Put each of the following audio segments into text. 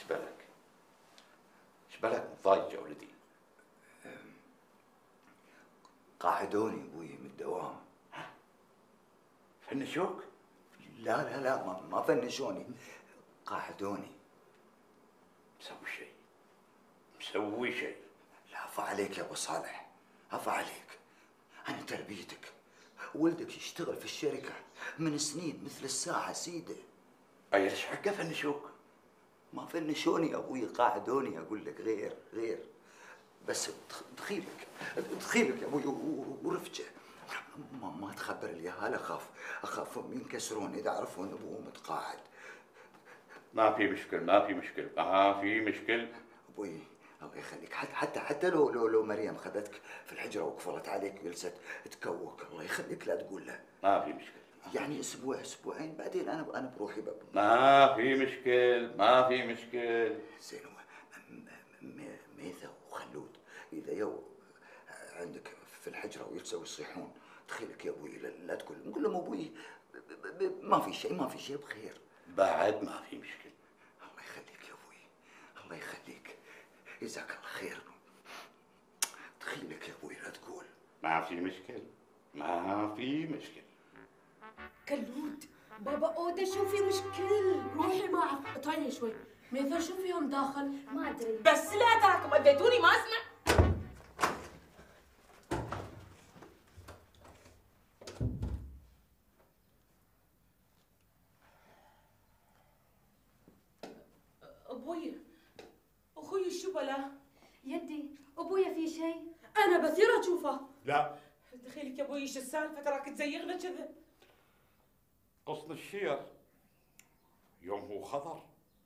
شبالك؟ شبالك مضايج يا ولدي؟ قاعدوني ابوي من الدوام. فنشوك؟ لا ما فنشوني، قاعدوني. مسوي شيء. لا عفا عليك يا ابو صالح، عفا عليك. انا تربيتك، ولدك يشتغل في الشركه من سنين مثل الساعه سيده. اي ليش حقه فنشوك؟ ما فنشوني يا ابوي، قاعدوني. اقول لك غير بس دخيلك يا ابوي ورفجه. ما تخبر اليهال، اخاف ينكسرون اذا عرفوا ان ابوه متقاعد. ما في مشكل. ابوي الله يخليك، حتى لو مريم خذتك في الحجره وقفلت عليك وجلست تكوك، الله يخليك لا تقول له. ما في مشكل. يعني اسبوعين بعدين انا بروحي ما في مشكل. زين. ميثا وخلود اذا يو عندك في الحجره ويلسوا يصيحون، دخيلك يا ابوي لا تقول نقول لهم ابوي ما في شيء بخير. بعد ما في مشكل. الله يخليك يا ابوي، الله يخليك، جزاك الله خير. دخيلك يا ابوي لا تقول. ما في مشكل. كلود بابا اودا شو في مشكل؟ روحي ما اعرف، اطلعي شوي. ميثا شو فيهم داخل؟ ما ادري. بس لا تاكم اديتوني ما اسمع. ابوي اخوي شو بلا؟ يدي ابويا في شيء؟ انا بثير اشوفه. لا دخيلك يا ابوي ايش السالفه؟ تراك تزيغنا كذا. غصن الشير يوم هو خضر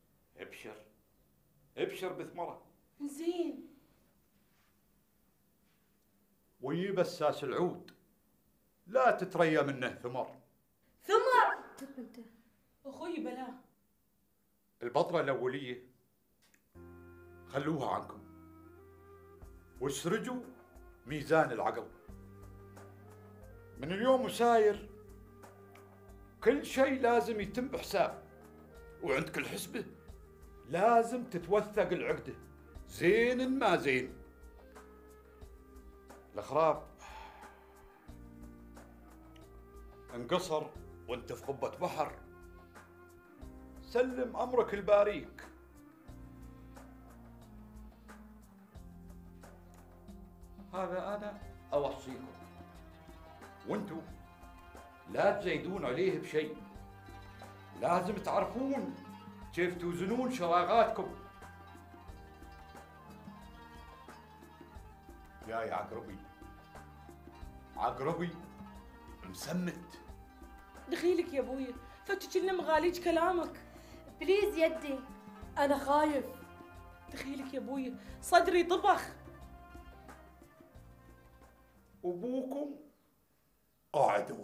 ابشر بثمره. زين. ويجيب الساس العود لا تتريا منه ثمر. انت اخوي بلا. البطرة الأولية خلوها عنكم واسرجوا ميزان العقل. من اليوم وساير كل شيء لازم يتم بحساب، وعند كل حسبة لازم تتوثق العقدة زين ما زين. الخراب انقصر وانت في قبة بحر، سلم أمرك الباريك. هذا أنا أوصيكم، وانتم لا تزيدون عليه بشيء. لازم تعرفون كيف توزنون شراغاتكم. يا عقربي مسمت. دخيلك يا ابوي فتش لنا مغاليج كلامك. بليز يدي انا خايف. دخيلك يا ابوي صدري طبخ. أبوكم قاعدوا.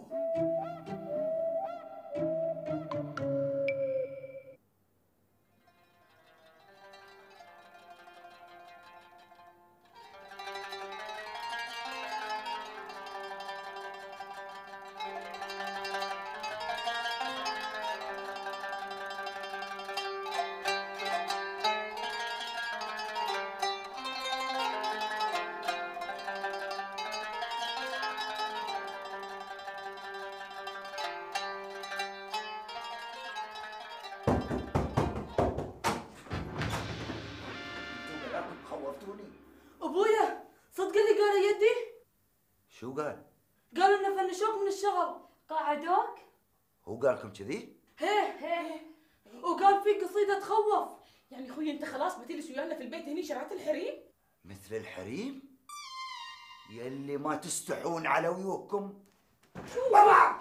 خوفتوني. ابويا صدق اللي قاله يدي؟ شو قال؟ قالوا انه فنشوك من الشغل. قاعدوك؟ هو قالكم كذي؟ هي وقال في قصيده تخوف. يعني اخوي انت خلاص بتجلس ويانا في البيت هني شرعت الحريم؟ مثل الحريم؟ يلي ما تستحون على ويوكم. برا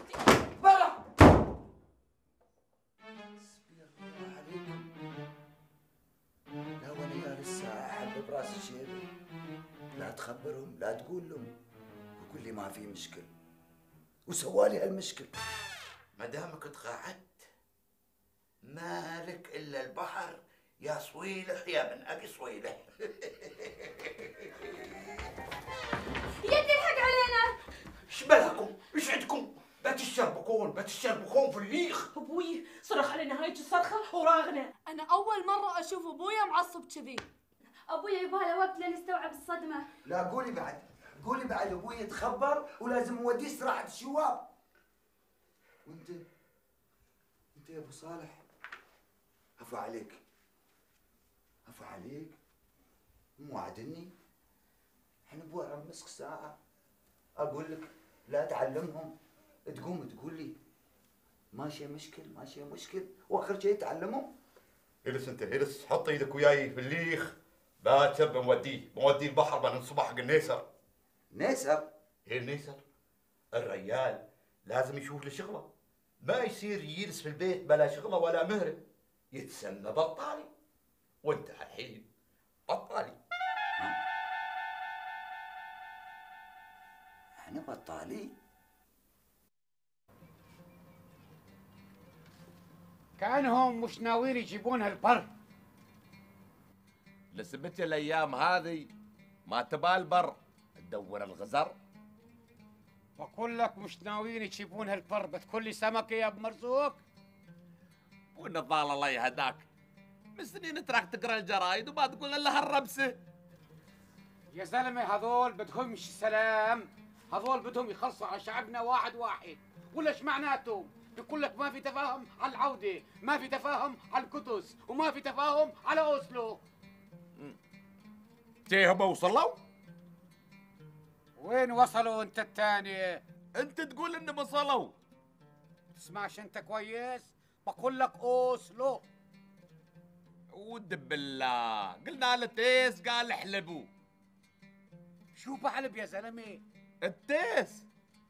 حسبي الله عليكم. لا وانا يا لسه احب براس الشيبه. لا تخبرهم، لا تقول لهم، وقول لي ما في مشكل. وسوالي هالمشكل. ما دامك تقاعدت مالك الا البحر يا صويلح يا من ابي صويلح. يدي الحق علينا. ايش بلاكم؟ ايش عندكم؟ بتشربكون في الليخ. ابوي صرخ علينا هاي الصرخه وراغنا. انا اول مره اشوف ابويا معصب كذي. ابويا يبغى وقت لين يستوعب الصدمه. لا قولي بعد ابوي يتخبر ولازم نوديه استراحه الشواب. وانت يا ابو صالح عفو عليك مو عادني. احنا ابوي رمسك ساعه اقول لك لا تعلمهم، تقوم تقول لي ماشيه مشكل واخر شيء تعلمهم. اجلس حط ايدك وياي في الليخ. باكر بنوديه البحر بنصبح حق النيسر. نيسر؟ ايه النيسر؟ الريال لازم يشوف له شغله، ما يصير يجلس في البيت بلا شغله ولا مهره، يتسمى بطالي. وانت الحين بطالي. احنا بطالي؟ كأنهم مش ناويين يجيبونها البر. لسبت الايام هذه ما تبال بر تدور الغزر. بقول لك مش ناويين يجيبونها البر، بتقول لي سمكه يا ابو مرزوق. والنضال الله يهداك، من سنين تراك تقرا الجرايد وما تقول الا هالربسه. يا زلمه هذول بدهمش سلام، هذول بدهم يخلصوا على شعبنا واحد واحد. ولا ايش معناته؟ بيقول لك ما في تفاهم على العوده، ما في تفاهم على القدس، وما في تفاهم على اوسلو. هم وصلوا؟ وين وصلوا انت الثاني؟ انت تقول انهم وصلوا. تسمعش انت كويس؟ بقول لك اوسلو. ودب بالله قلنا له تيس قال احلبوا. شو بحلب يا زلمه؟ التيس.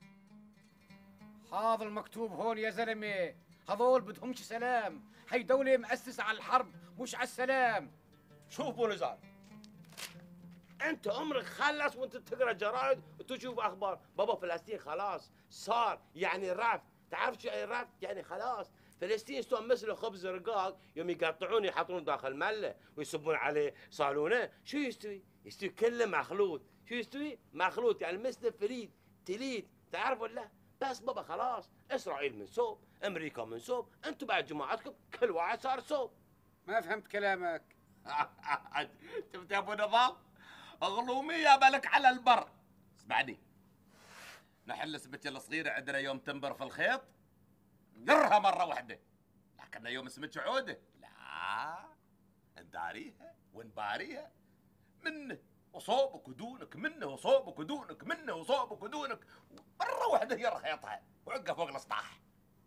هذا المكتوب هون يا زلمه، هذول بدهمش سلام، هي دولة مؤسسة على الحرب مش على السلام. شوف ابو نزار، انت عمرك خلص وانت تقرا جرايد وتشوف اخبار. بابا فلسطين خلاص صار يعني رفض. تعرف شو يعني رفض؟ يعني خلاص فلسطين استوى مثل خبز رقاق، يوم يقطعونه يحطونه داخل مله ويصبون عليه صالونه. شو يستوي؟ يستوي كله مخلوط. شو يستوي؟ مخلوط، يعني مثل فريد تليد. تعرف ولا؟ بس بابا خلاص اسرائيل من صوب، امريكا من صوب، انتم بعد جماعتكم كل واحد صار صوب. ما فهمت كلامك. شفت يا ابو نظام؟ اغلومية بالك على البر. اسمعني، نحل سمكة الصغيرة عندنا يوم تنبر في الخيط نرها مرة واحدة، لكن يوم سمكة عودة لا نداريها ونباريها منه وصوبك ودونك، منه وصوبك ودونك، منه وصوبك ودونك، مرة واحدة هي رخيطها وعقها فوق الاسطاح.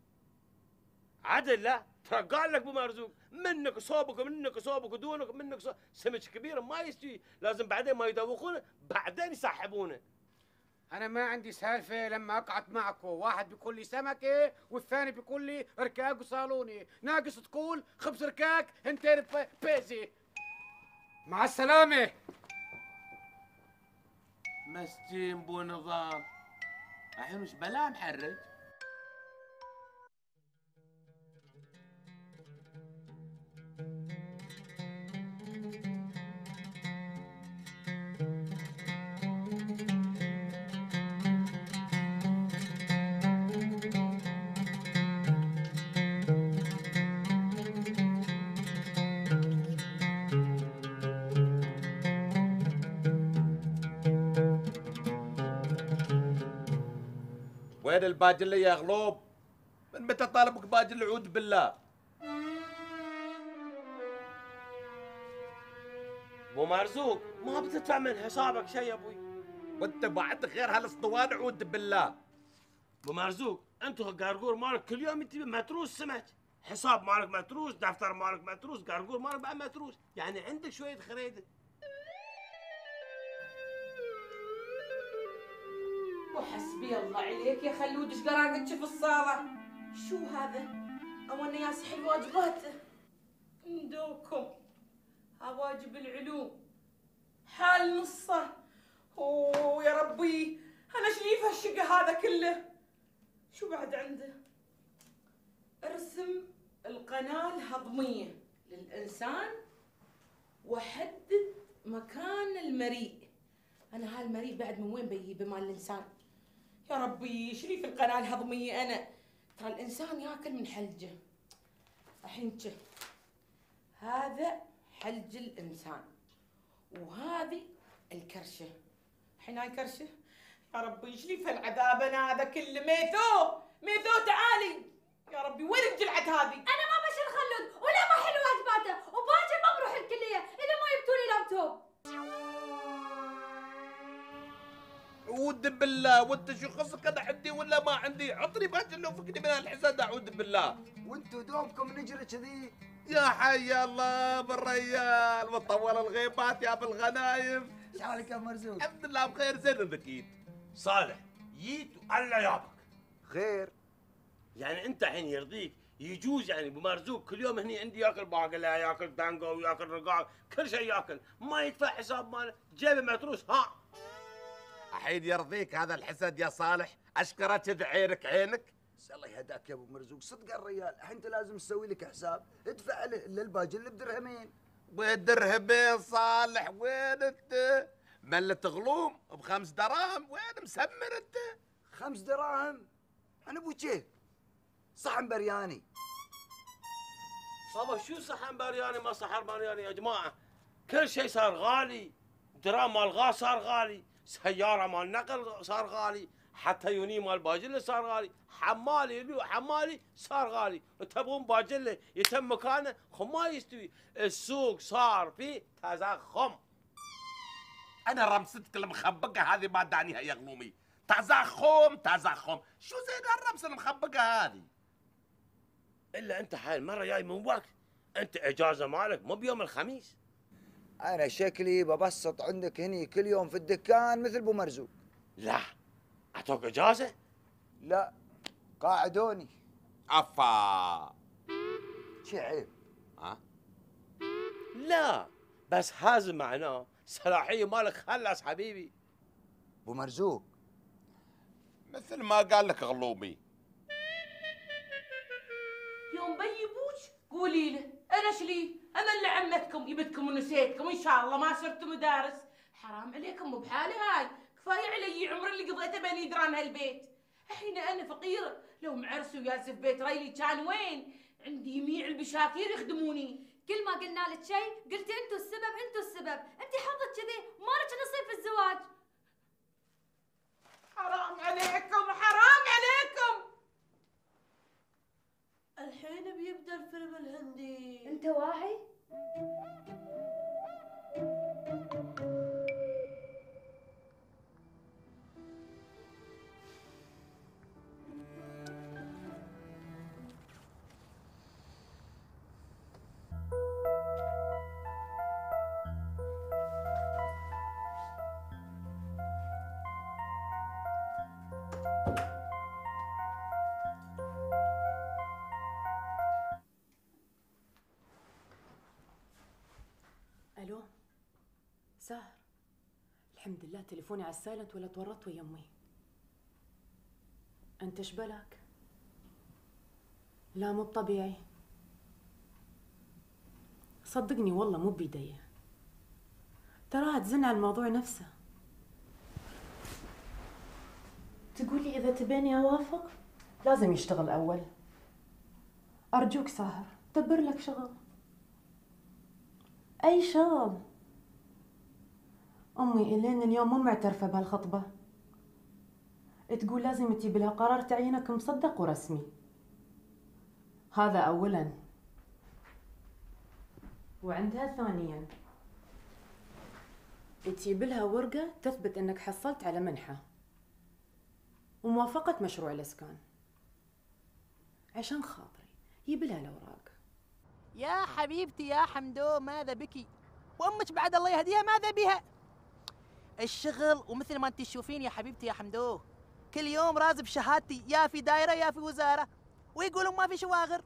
عدل لا ترى قال لك ابو مرزوق منك صوبك ومنك صوبك ودونك ومنك صوبك. سمك كبير ما يستوي، لازم بعدين ما يدوخونه بعدين يسحبونه. أنا ما عندي سالفة لما أقعد معكم، واحد بيقول لي سمكة والثاني بيقول لي ركاك وصالوني، ناقص تقول خبز ركاك هنتين بيزي. مع السلامة. مسكين بو نظام، الحين وش بلا محرج؟ وين الباجلة يا غلوب؟ من متى طالبك باجل عود بالله؟ ابو مرزوق ما بتدفع من حسابك شيء يا ابوي. وانت بعد غير هالاسطوانة عود بالله. ابو مرزوق انت القرقور مالك كل يوم انت متروس سمك، حساب مالك متروس، دفتر مالك متروس، قرقور مالك بعد متروس، يعني عندك شوية خريدة. وحسبي الله عليك يا خلود، ايش قراقتش في الصالة؟ شو هذا؟ أول ناس يحل واجباته. ندوكم واجب العلوم حال نصه. اوه يا ربي، انا شايف هالشقة هذا كله. شو بعد عنده؟ ارسم القناة الهضمية للإنسان وحدد مكان المريء. أنا هالمريء بعد من وين بيجيبه مال الإنسان؟ يا ربي شريف القناة الهضمية أنا. ترى الإنسان ياكل من حلجه. الحين هذا حلج الإنسان وهذه الكرشة. الحين هاي كرشة. يا ربي شريف العذاب أنا هذا كله. ميثو تعالي يا ربي. وين الجلعة هذه؟ انا ما بشيل خلود ولا ما احل واجباته، وباجر ما بروح الكليه اذا ما يبتوا لي لابتوب. ود بالله، وانت شو خصك انا عندي ولا ما عندي؟ عطني باجر لو فكني من الحسد اعوذ بالله. وانتوا دومكم نجري كذي؟ يا حي الله بالريال وطول الغيبات يا بالغنايم. شحالك يا مرزوق؟ الحمد لله بخير. زين انك جيت. صالح جيت وألا يابك. خير. يعني انت الحين يرضيك يجوز يعني ابو مرزوق كل يوم هني عندي ياكل باقلا، ياكل دانجو، وياكل رقاق، كل شيء ياكل، ما يدفع حساب ماله، جيبه متروس. ها الحين يرضيك هذا الحسد يا صالح؟ اشكره كذا عينك عينك. الله يهداك يا ابو مرزوق، صدق الريال الحين انت لازم تسوي لك حساب، ادفع له الا الباجر اللي بدرهمين. وين درهمين صالح؟ وين انت؟ ملت غلوم ب5 دراهم، وين مسمر انت؟ 5 دراهم؟ انا ابو شيخ صحن برياني. بابا شو صحن برياني ما صحن برياني يا جماعه؟ كل شيء صار غالي، درام مال غاز صار غالي، سياره مال نقل صار غالي، حتى يوني مال باجله صار غالي، حمالي صار غالي، وتبغون باجله يتم مكانه ما يستوي، السوق صار فيه تزخم. انا رمستك المخبقه هذه ما دانيها يا غلومي. تزخم شو زين الرمسه المخبقه هذه؟ الا انت هاي المره جاي من وقت، انت اجازه مالك مو بيوم الخميس. انا شكلي ببسط عندك هني كل يوم في الدكان مثل ابو مرزوق. لا اعطوك اجازه؟ لا قاعدوني. افا شي عيب. ها؟ لا بس هذا معناه صلاحيه مالك خلص حبيبي. ابو مرزوق مثل ما قال لك غلومي. يوم بيبوش قولي له انا شلي، انا اللي عمتكم جبتكم ونسيتكم، ان شاء الله ما صرتوا مدارس. حرام عليكم مو بحالي هاي، كفايه علي عمر اللي قضيته بين جيران هالبيت. الحين انا فقيره، لو معرسي وجالسه في بيت ريلي كان وين؟ عندي يميع البشاكير يخدموني. كل ما قلنا لك شيء قلتي انتوا السبب، انت حظك كذي، ما لك نصيب في الزواج. حرام عليكم. الحين بيبدأ الفيلم الهندي. انت واعي؟ الو ساهر، الحمد لله تليفوني على السايلنت ولا تورطت ويا امي. انت شبلك؟ لا مو بطبيعي، صدقني والله مو بيدي، تراها تزن على الموضوع نفسه. تقولي اذا تبيني اوافق لازم يشتغل اول. ارجوك ساهر دبر لك شغل، اي شغل. امي الين اليوم مو معترفه بهالخطبه، تقول لازم تجيب لها قرار تعيينك مصدق ورسمي. هذا اولا، وعندها ثانيا تجيب لها ورقه تثبت انك حصلت على منحه وموافقه مشروع الاسكان، عشان خاطري جيب لها الاوراق. يا حبيبتي يا حمدو ماذا بك؟ وامك بعد الله يهديها ماذا بها؟ الشغل، ومثل ما انت تشوفين يا حبيبتي يا حمدو كل يوم رازب شهادتي، يا في دايره يا في وزاره، ويقولون ما في شواغر.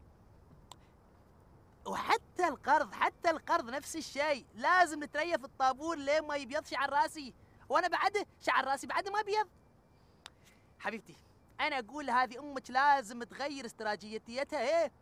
وحتى القرض نفس الشيء، لازم نتريف الطابور لين ما يبيض شعر راسي، وانا بعد شعر راسي بعد ما بيض. حبيبتي انا اقول هذه امك لازم تغير استراتيجيتها،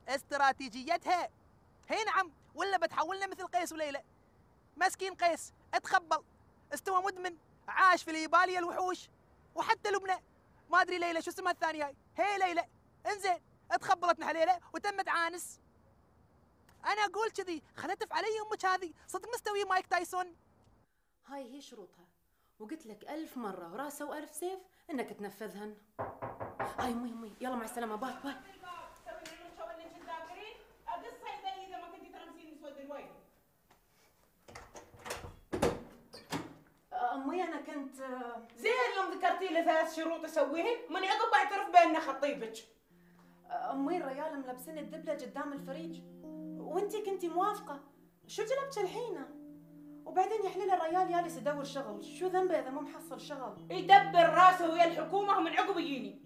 هي نعم، ولا بتحولنا مثل قيس وليلى. مسكين قيس اتخبل، استوى مدمن، عاش في اليابالية الوحوش، وحتى لبنى. ما ادري ليلى شو اسمها الثانيه هي ليلى. انزين تخبلت مع ليلى وتمت عانس. انا اقول كذي خلتف علي امك هذه صدق مستوي مايك تايسون. هاي هي شروطها، وقلت لك 1000 مرة وراسه وألف سيف إنك تنفذهن. هاي أمي يلا مع السلامة، باي باي. أمي أنا كنت زين يوم ذكرتي لي 3 شروط اسويهن من عقب بعترف بان خطيبك. أمي الريال ملبسين الدبلة قدام الفريج وانتي كنتي موافقة، شو جلبتش الحين؟ وبعدين يا حليل الريال يالس يدور شغل، شو ذنبه إذا مو محصل شغل؟ يدبر راسه ويا الحكومة ومن عقب يجيني.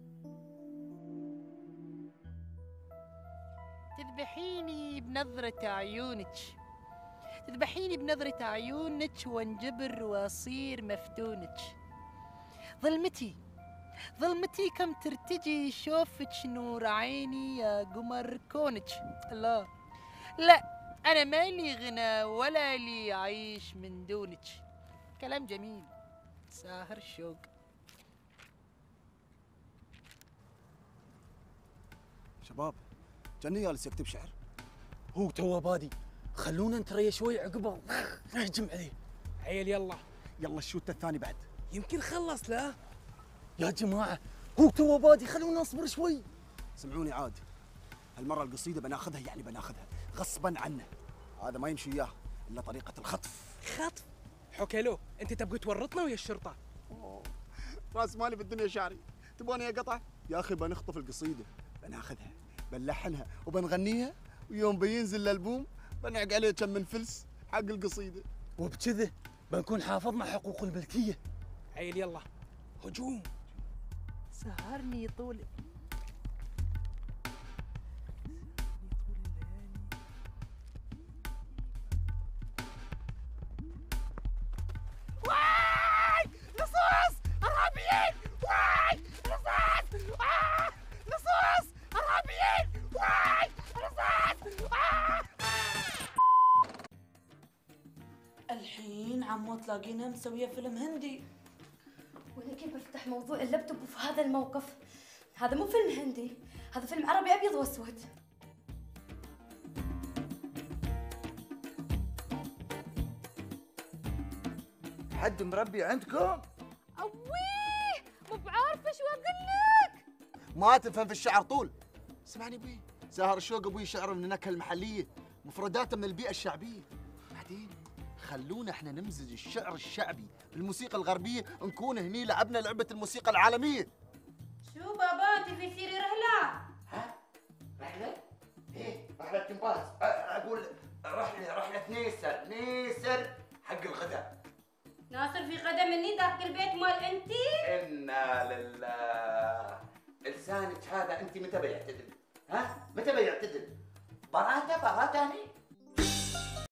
تذبحيني بنظرة عيونك، تذبحيني بنظرة عيونك وانجبر واصير مفتونك. ظلمتي ظلمتي كم ترتجي شوفك نور عيني يا قمر كونك. لا لا أنا مالي غنى ولا لي عيش من دونك. كلام جميل ساهر الشوق. شباب جاني جالس يكتب شعر، هو توه بادي، خلونا نتريا شوي عقبه نهجم عليه. عيل يلا الشوت الثاني بعد يمكن خلص. لا يا جماعه هو توه بادي، خلونا نصبر شوي. سمعوني عاد، هالمره القصيده بناخذها، يعني بناخذها غصبا عنه. هذا ما يمشي وياه الا طريقه الخطف. خطف؟ حكيلو انت تبغى تورطنا ويا الشرطه؟ راس مالي في الدنيا شعري، تبغاني اقطع؟ يا اخي بنخطف القصيده، بناخذها بنلحنها وبنغنيها، ويوم بينزل الالبوم بنعق عليه كم من فلس حق القصيده، وبكذا بنكون حافظنا حقوق الملكيه. عيل يلا هجوم. سهرني طول واي لصوص ارهابيين، واي رصاص، لصوص ارهابيين، واي رصاص. الحين عمو تلاقينا مسويه فيلم هندي. وانا كيف بفتح موضوع اللابتوب في هذا الموقف؟ هذا مو فيلم هندي، هذا فيلم عربي ابيض واسود. حد مربي عندكم؟ اويه مو بعارفه شو اقول لك. ما تفهم في الشعر طول. اسمعني بي، ساهر الشوق ابوي شعره من النكهه المحليه، مفرداته من البيئه الشعبيه. بعدين خلونا احنا نمزج الشعر الشعبي بالموسيقى الغربيه، نكون هني لعبنا لعبه الموسيقى العالميه. شو بابا تبي تصيري رحله؟ ها؟ رحله؟ ايه رحله تنباز. اقول رحله نيسر حق الغداء. ناصر في غدا مني ذاك البيت مال انتي؟ انا لله. لسانك هذا انت متى بيعتدل؟ ها؟ متى بيعتدل؟ براته اني؟